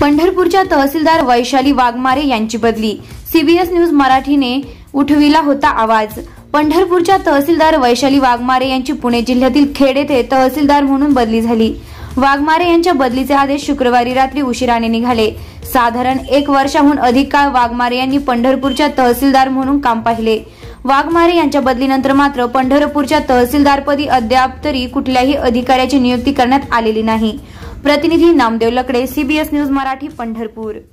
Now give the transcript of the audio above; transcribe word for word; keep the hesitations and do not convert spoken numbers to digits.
पंढरपूरच्या तहसीलदार वैशाली वाघमारे यांची बदली। सीबीएस न्यूज मराठीने उठविला होता आवाज। पंढरपूरच्या तहसीलदार वैशाली वाघमारे यांची पुणे जिल्ह्यातील खेड येथे तहसीलदार म्हणून बदली झाली। वाघमारे यांच्या बदलीचे आदेश शुक्रवारी रात्री उशिराने निघाले। साधारण एक वर्षाहून अधिक काळ वाघमारे यांनी पंढरपूरच्या तहसीलदार म्हणून काम पाहिले। वाघमारे यांच्या बदलीनंतर मात्र पंढरपूरच्या तहसीलदारपदी अद्याप तरी कुठल्याही अधिकाऱ्याची नियुक्ती करण्यात आलेली नाही। प्रतिनिधी नामदेव लकडे, सीबीएस न्यूज मराठी, पंढरपूर।